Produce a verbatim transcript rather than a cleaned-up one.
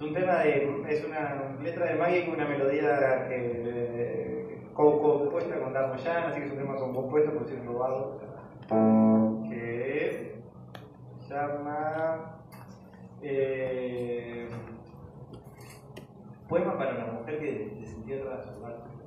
un tema de. Es una letra de Maggie con una melodía que. compuesta con Dan Moyan, así que es un tema compuesto por ser robado. Que. se llama. Eh, Poema para una mujer que desentierra su arte.